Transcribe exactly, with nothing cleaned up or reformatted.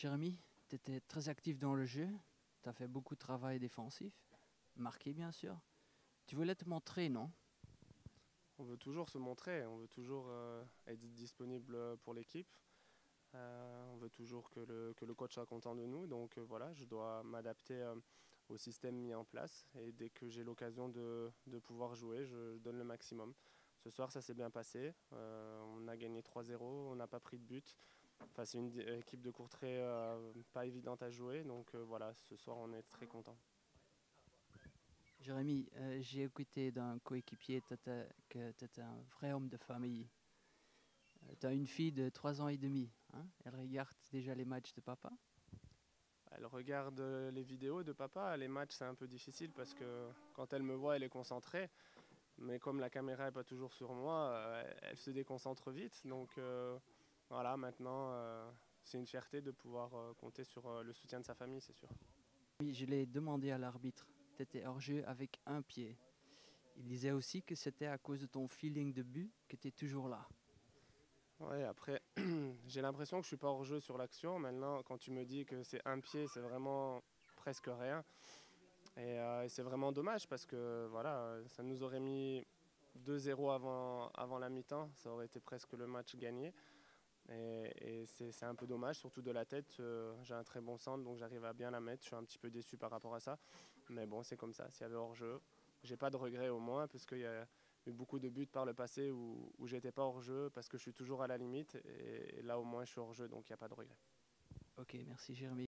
Jérémy, tu étais très actif dans le jeu, tu as fait beaucoup de travail défensif, marqué bien sûr. Tu voulais te montrer, non? On veut toujours se montrer, on veut toujours euh, être disponible pour l'équipe. Euh, on veut toujours que le, que le coach soit content de nous. Donc euh, voilà, je dois m'adapter euh, au système mis en place. Et dès que j'ai l'occasion de, de pouvoir jouer, je, je donne le maximum. Ce soir, ça s'est bien passé. Euh, on a gagné trois zéro, on n'a pas pris de but. Enfin, c'est une di- équipe de Courtrai euh, pas évidente à jouer. Donc euh, voilà, ce soir, on est très content. Jérémy, euh, j'ai écouté d'un coéquipier t'étais- que tu étais un vrai homme de famille. Tu as une fille de trois ans et demi, hein? Elle regarde déjà les matchs de papa. Elle regarde euh, les vidéos de papa. Les matchs, c'est un peu difficile parce que quand elle me voit, elle est concentrée. Mais comme la caméra n'est pas toujours sur moi, euh, elle se déconcentre vite. Donc euh, voilà, maintenant, euh, c'est une fierté de pouvoir euh, compter sur euh, le soutien de sa famille, c'est sûr. Oui, je l'ai demandé à l'arbitre. Tu étais hors jeu avec un pied. Il disait aussi que c'était à cause de ton feeling de but que tu es toujours là. Ouais, après, j'ai l'impression que je suis pas hors jeu sur l'action. Maintenant, quand tu me dis que c'est un pied, c'est vraiment presque rien. Et, euh, et c'est vraiment dommage parce que voilà, euh, ça nous aurait mis deux zéro avant, avant la mi-temps. Ça aurait été presque le match gagné. Et, et c'est c'est un peu dommage, surtout de la tête. Euh, j'ai un très bon centre, donc j'arrive à bien la mettre. Je suis un petit peu déçu par rapport à ça. Mais bon, c'est comme ça. S'il y avait hors-jeu, j'ai pas de regrets au moins, parce qu'il y a eu beaucoup de buts par le passé où, où j'étais pas hors-jeu, parce que je suis toujours à la limite. Et, et là, au moins, je suis hors-jeu, donc il n'y a pas de regret. Ok, merci Jérémy.